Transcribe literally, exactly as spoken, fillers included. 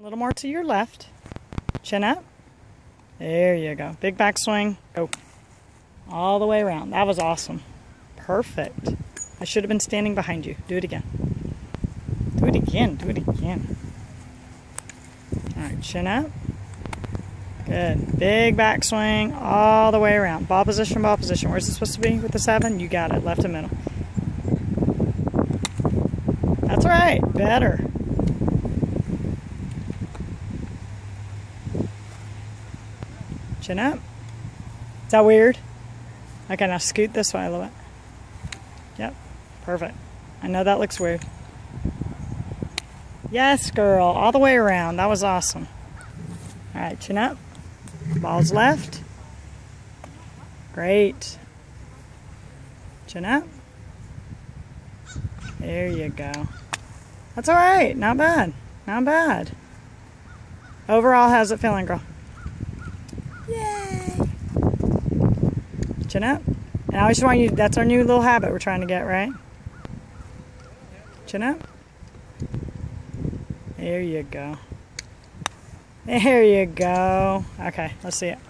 little more to your left. Chin up. There you go. Big backswing. Go. All the way around. That was awesome. Perfect. I should have been standing behind you. Do it again. Do it again. Do it again. All right, chin up. Good. Big backswing all the way around. Ball position, ball position. Where's it supposed to be with the seven? You got it. Left and middle. That's right. Better. Chin up. Is that weird? Okay, now scoot this way a little bit. Yep. Perfect. I know that looks weird. Yes, girl. All the way around. That was awesome. All right, chin up. Ball's left. Great. Chin up. There you go. That's all right. Not bad. Not bad. Overall, how's it feeling, girl? Yay. Chin up. And I just want you, that's our new little habit we're trying to get, right? Chin up. There you go. There you go. Okay, let's see it.